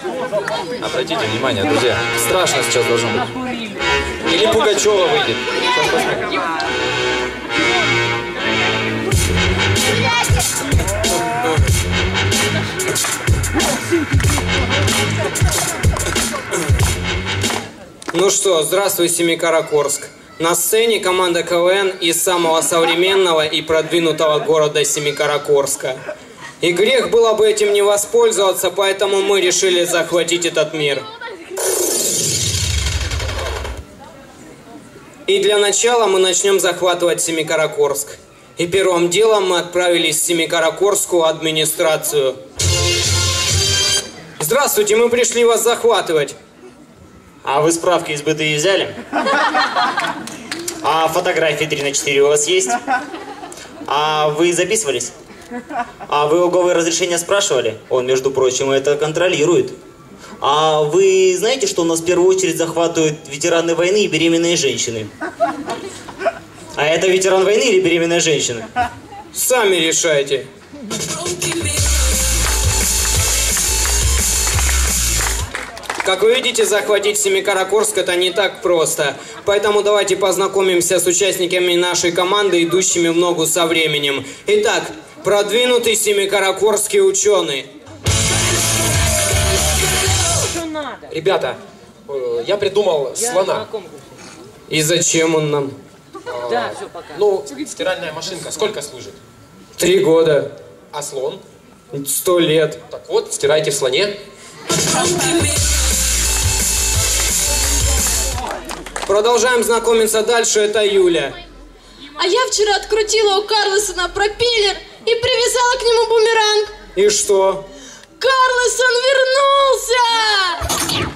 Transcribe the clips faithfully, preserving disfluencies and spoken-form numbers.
Обратите внимание, друзья, страшно сейчас должно быть. Или Пугачева выйдет. Сейчас посмотрим. Ну что, здравствуй, Семикаракорск. На сцене команда КВН из самого современного и продвинутого города Семикаракорска. И грех было бы этим не воспользоваться, поэтому мы решили захватить этот мир. И для начала мы начнем захватывать Семикаракорск. И первым делом мы отправились в Семикаракорскую администрацию. Здравствуйте, мы пришли вас захватывать. А вы справки из БТИ взяли? А фотографии три на четыре у вас есть? А вы записывались? А вы ОГОВые разрешения спрашивали? Он, между прочим, это контролирует. А вы знаете, что у нас в первую очередь захватывают ветераны войны и беременные женщины? А это ветеран войны или беременная женщина? Сами решайте. Как вы видите, захватить Семикаракорск это не так просто. Поэтому давайте познакомимся с участниками нашей команды, идущими в ногу со временем. Итак, продвинутый семикаракорский ученый. Ребята, я придумал слона. И зачем он нам? Да, все, пока. Ну, стиральная машинка сколько служит? Три года. А слон? Сто лет. Так вот, стирайте в слоне. Продолжаем знакомиться дальше, это Юля. А я вчера открутила у Карлосона пропеллер и привязала к нему бумеранг. И что? Карлосон вернулся!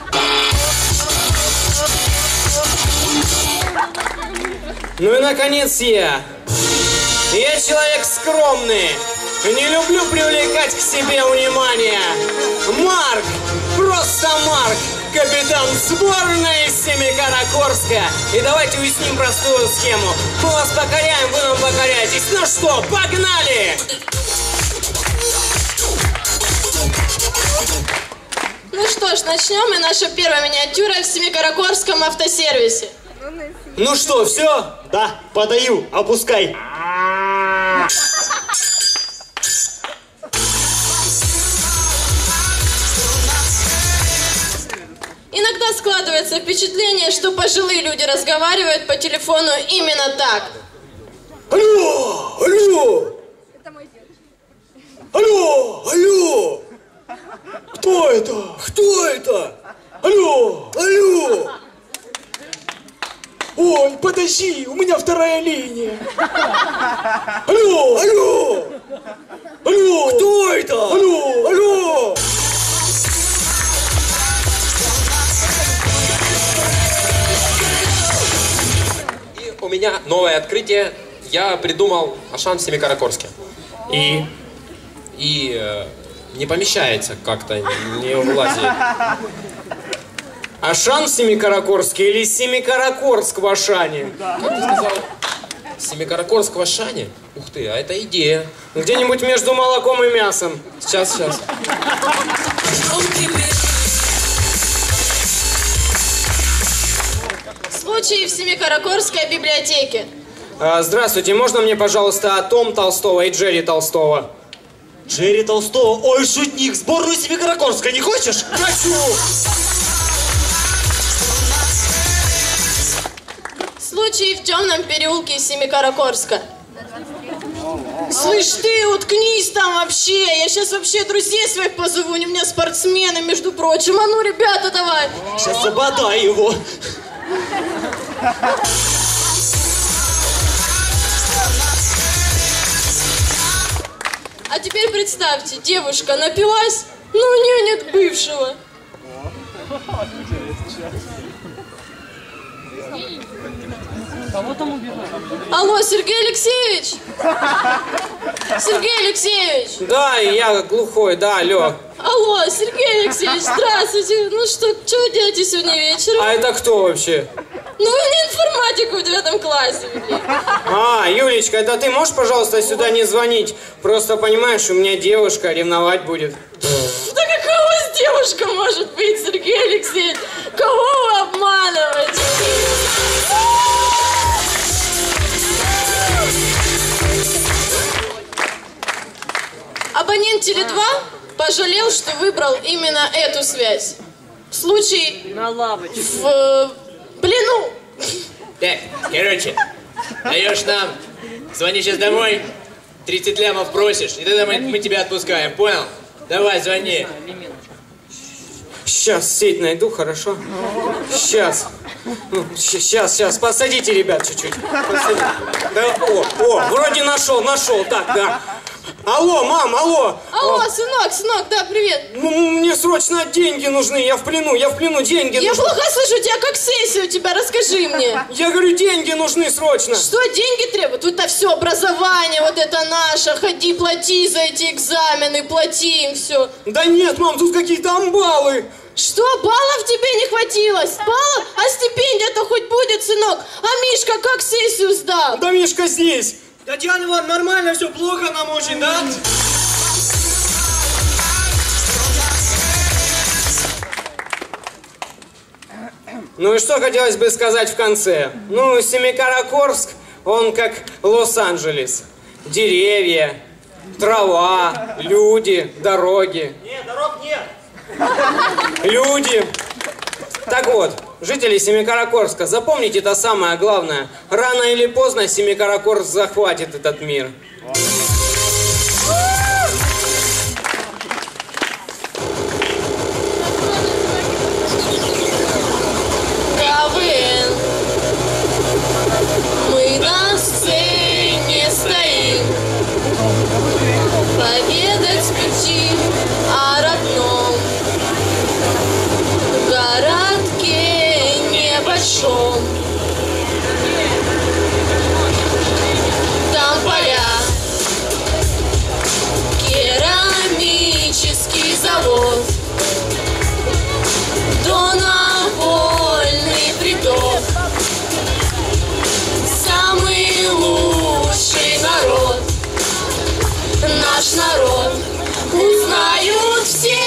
Ну и наконец я. Я человек скромный. Не люблю привлекать к себе внимание. Марк, просто Марк, капитан сборной Семикаракорска. И давайте уясним простую схему. Мы вас покоряем, вы нам покоряетесь. Ну что, погнали! Ну что ж, начнем. И наша первая миниатюра в Семикаракорском автосервисе. Ну что, все? Да, подаю, опускай. Иногда складывается впечатление, что пожилые люди разговаривают по телефону именно так. Алло, алло! Это мой дед. Алло, алло! Кто это? Кто это? Алло, алло! Ой, подожди, у меня вторая линия. Алло, алло! Алло! Кто это? Алло, алло! И у меня новое открытие. Я придумал Ашан в Семикаракорске. И? И э, не помещается как-то, не влазит. Ашан в Семикаракорске или Семикаракорск в Ашане? Как ты сказал? Семикаракорск в Ашане? Ух ты, а это идея. Где-нибудь между молоком и мясом. Сейчас, сейчас. Случай в Семикаракорской библиотеке. А, здравствуйте, можно мне, пожалуйста, Том Толстого и Джерри Толстого? Джерри Толстого? Ой, шутник, сборную Семикаракорска не хочешь? Хочу! Случай в темном переулке Семикаракорска. Слышь, ты уткнись там вообще. Я сейчас вообще друзей своих позову. У меня спортсмены, между прочим. А ну, ребята, давай. Сейчас забодай его. А теперь представьте, девушка напилась, но у нее нет бывшего. Кого там убивают? Алло, Сергей Алексеевич? Сергей Алексеевич! Да, я глухой, да, алло. Алло, Сергей Алексеевич, здравствуйте. Ну что, что вы делаете сегодня вечером? А это кто вообще? Ну вы мне информатику в девятом классе вели. А, Юлечка, это ты можешь, пожалуйста, сюда не звонить? Просто, понимаешь, у меня девушка, ревновать будет. Да какая у вас девушка? девушка может быть, Сергей Алексеевич? Кого вы обманываете? Абонент Теле два пожалел, что выбрал именно эту связь. Случай На лавочке. в э, плену. Так, короче, даешь нам, звони сейчас домой, тридцать лямов просишь, и тогда мы, мы тебя отпускаем, понял? Давай, звони. Сейчас сеть найду, хорошо? Сейчас. Сейчас, сейчас, посадите, ребят, чуть-чуть. Посадите. Да, о, о, вроде нашел, нашел, так, да. Алло, мам, алло. Алло, О, сынок, сынок, да, привет. ну, мне срочно деньги нужны, я в плену, я в плену, деньги Я нужны. плохо слышу тебя, как сессия у тебя, расскажи мне. Я говорю, деньги нужны срочно. Что деньги требуют? Тут-то все, образование, вот это наше. Ходи, плати за эти экзамены, плати им все. Да нет, мам, тут какие-то амбалы. Что, баллов тебе не хватило? Баллов? А стипендия-то хоть будет, сынок? А Мишка как сессию сдал? Да Мишка здесь. Татьяна Ивановна, нормально, все плохо нам очень, да? Ну и что хотелось бы сказать в конце? Ну, Семикаракорск, он как Лос-Анджелес. Деревья, трава, люди, дороги. Нет, дорог нет. Люди. Так вот, жители Семикаракорска, запомните это самое главное. Рано или поздно Семикаракорск захватит этот мир. КВН. Мы на сцене стоим. Поведать хотим о родном городке небольшом. Там поля, керамический завод, донавольный приток. Самый лучший народ, наш народ, узнают все,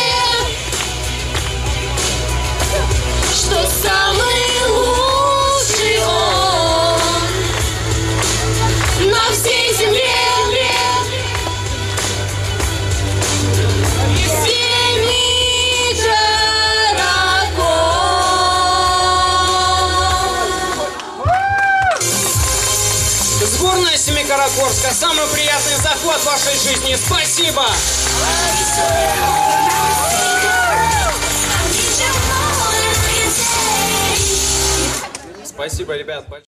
что самый лучший он на всей земле. Сборная Семикаракорска, самый приятный захват в вашей жизни. Спасибо! Спасибо, ребят.